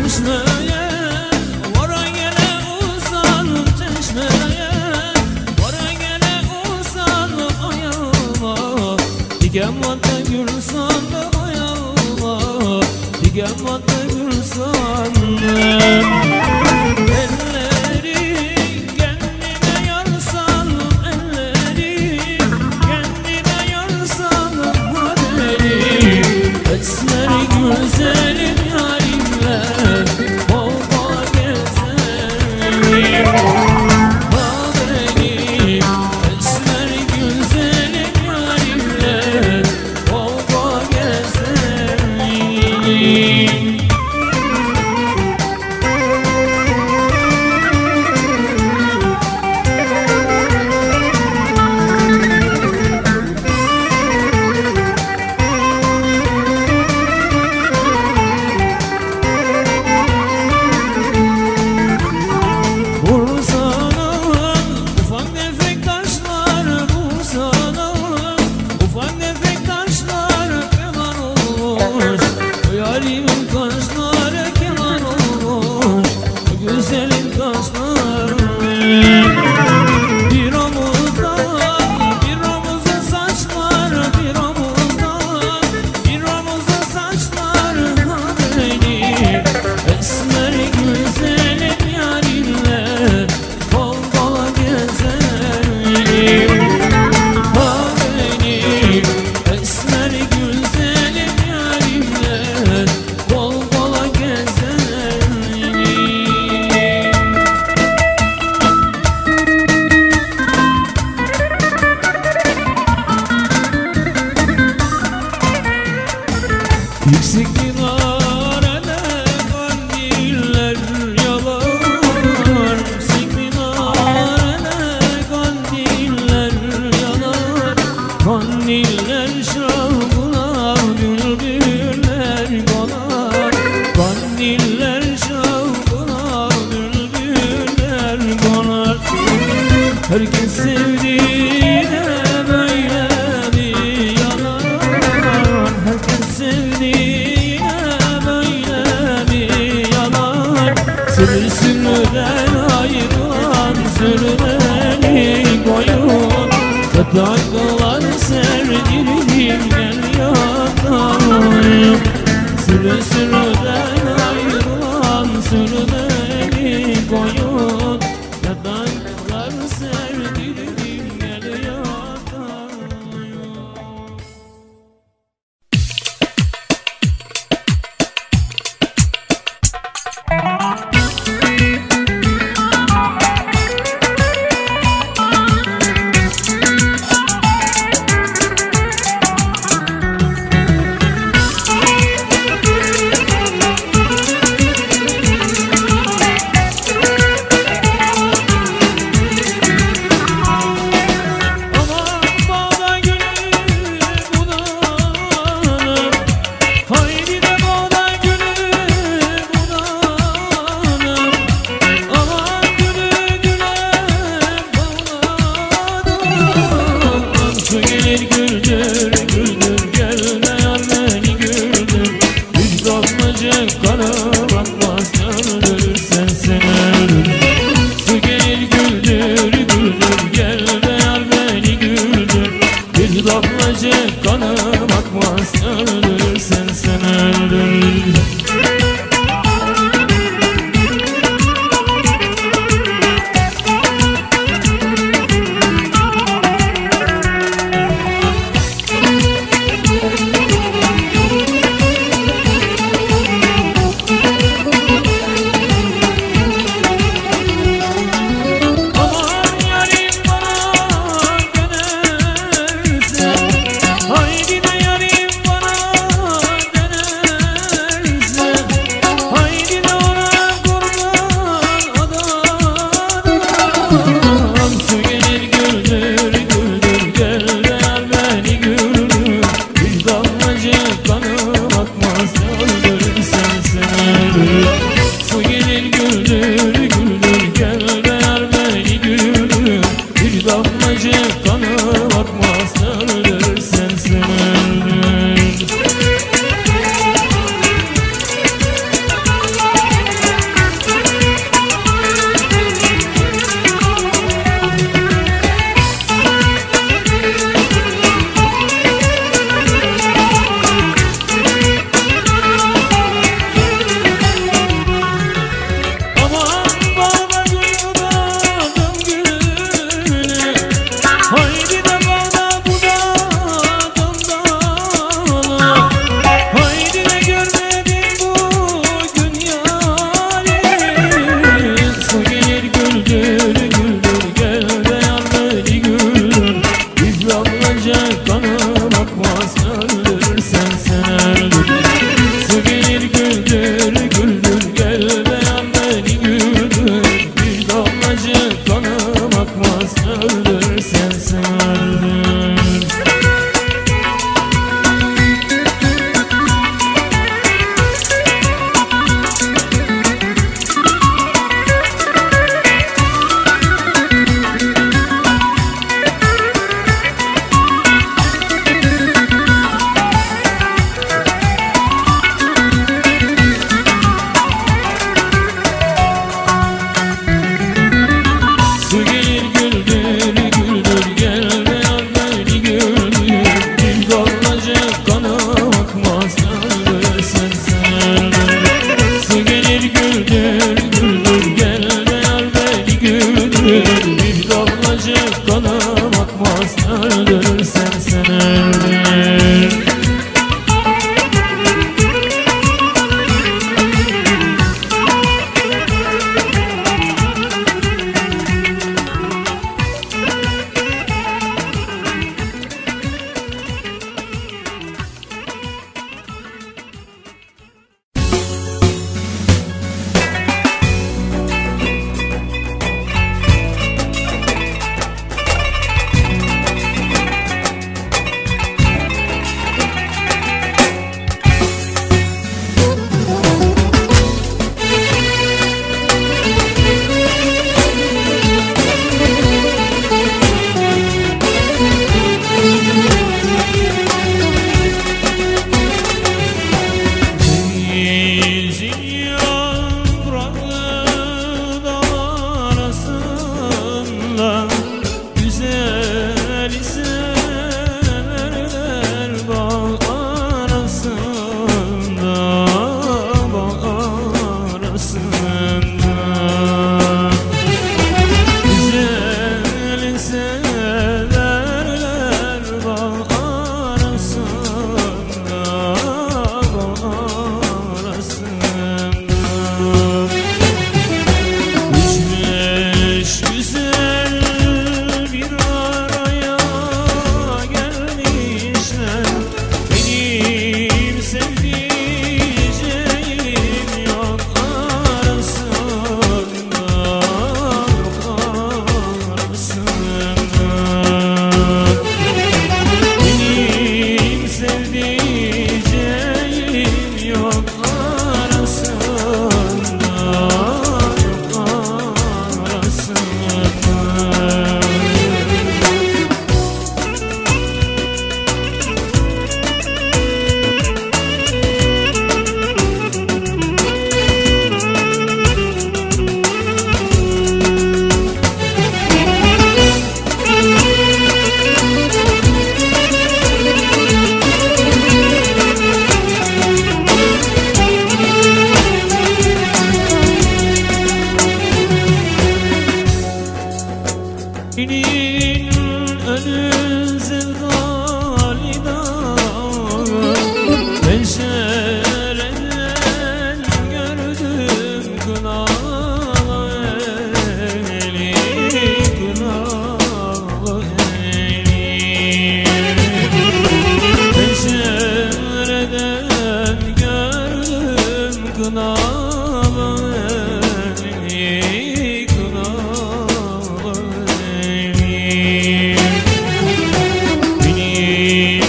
çeşmeye, vara gele uzanım çeşmeye, vara gele uzanım ayağıma. Diken battı gül sandım ayağıma, diken battı gül sandım. Elleri kendime yar sandım, elleri kendime yar sandım kaderi. Esmer güzelim yarimle bol bol gezerim. Kaderi esmer güzelim yarimle bol bol gezerim. Yarimin kaşları keman olmuş, güzelin kaşları. Bir omuzda saçlar, bir omuzda saçlar kaderi. Esmer güzelim yarimle bol bol gezerim. Kaderi esmer güzelim yarimle bol bol gezerim. Yüksek minarede kandiller yanar, yüksek minarede kandiller yanar. Kandiller şavkuna bülbüller konar, kandiller şavkuna bülbüller konar. Herkes sevdiğine böyle bir yanar, herkes sevdiğine böyle bir yanar. Sürüsünden ayrılan sürüleri koyun, Tataklar serdirdim gel yanayım. Sürüden ayrılan sürüleri koyun, Tataklar serdirdim gel yanayım. kına beni, kına beni. Benim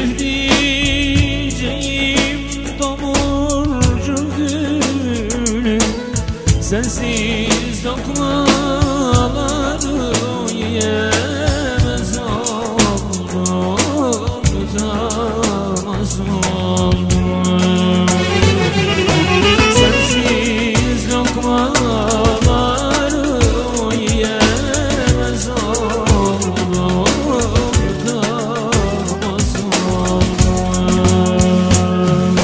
sevdiceğim tomurcu gülüm, sensiz lokmaları yiyemez oldum, tutamaz oldum. Sensiz lokmaları yiyemez oldum, tutamaz oldum.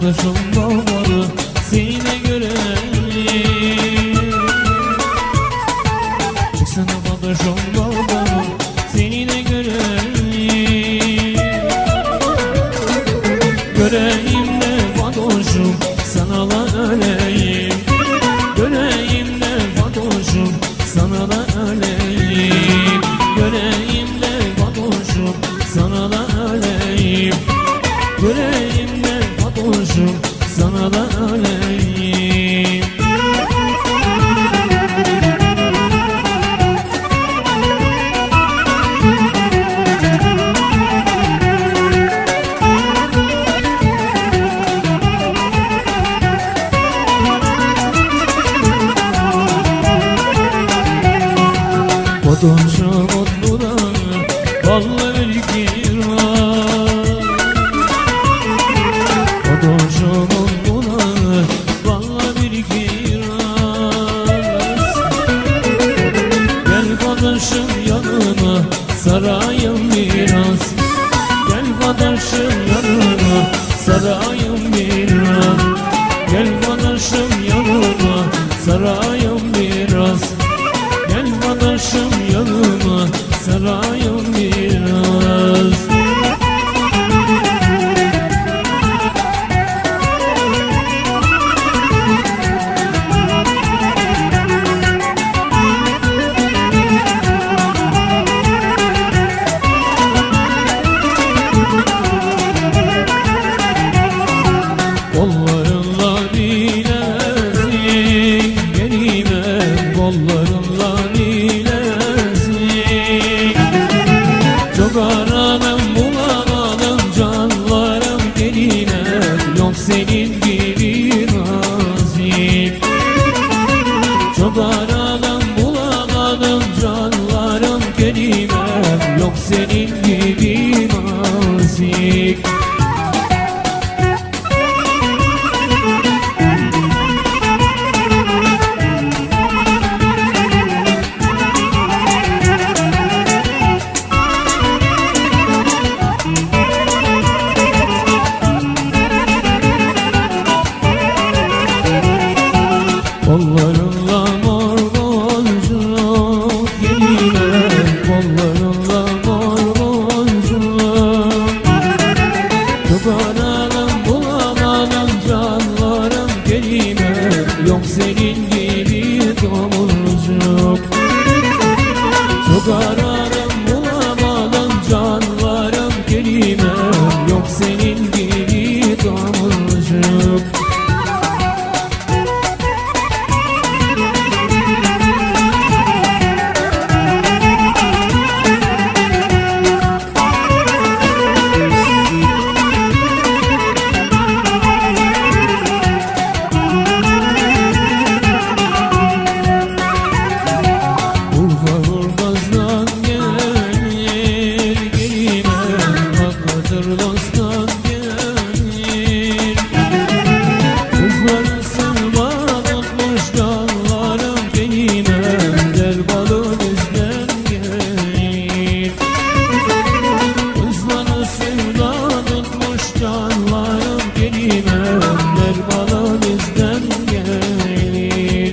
başım dağları seni de göreyim. Çıksana başım dağları seni de göreyim. Göreyim de vadoşum sana da öleyim. Göreyim de vadoşum sana da öleyim. Göreyim de vadoşum sana da öleyim. Göreyim de vadoşum sana da öleyim. Vadoşum mutlu da vallahi bir kiraz. Vadoşum mutlu da vallahi bir kiraz. Gel vadoşum yanıma sarayım biraz. Gel vadoşum yanıma sarayım biraz. Gel vadoşum yanıma sarayım biraz. Gel vadoşum yanıma sarayım biraz. Kollarınla bilesin gelime, kollarınla bilesin. Çok aradım bulamadım canlarım geline, yok senin gibi nazik. Çok aradım bulamadım canlarım geline, yok senin gibi nazik. Kollarınla mor boncuk geline, kollarınla mor boncuk. Çok aradım bulamadım canlarım geline, yok senin gibi tomurcuk. Çok aradım bulamadım canlarım geline, yok senin gibi tomurcuk. Urfa'dan gelir gelime, Hakkadır dosttan gelir. Kızları sırma tutmuş canlarım gelime, der balı bizden gelir. Kızları sırma tutmuş canlarım gelime, der balı bizden gelir.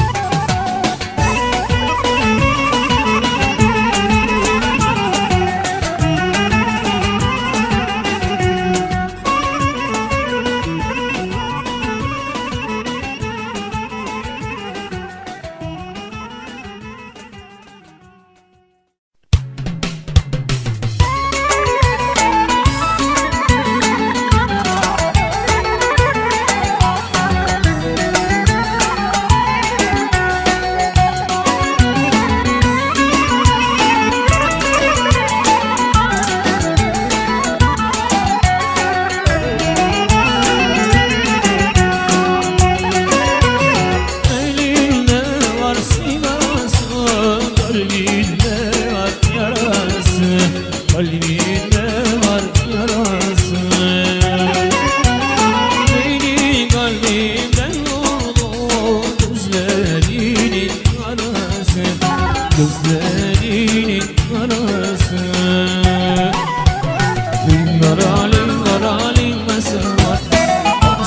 gözlerinin arası. Lingara lingara ling mesevat,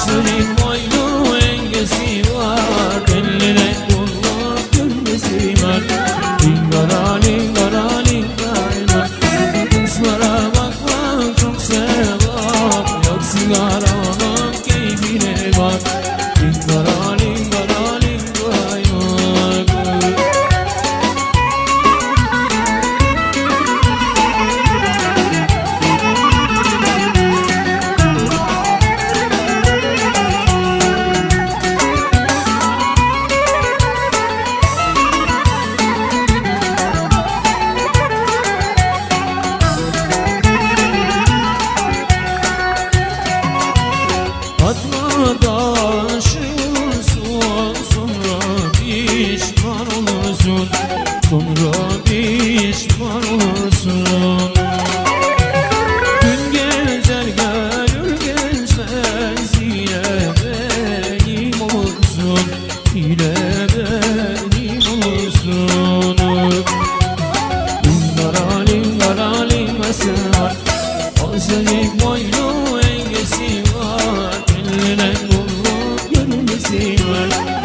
Azıcık boylu engesi var, eline kollu görmesi var.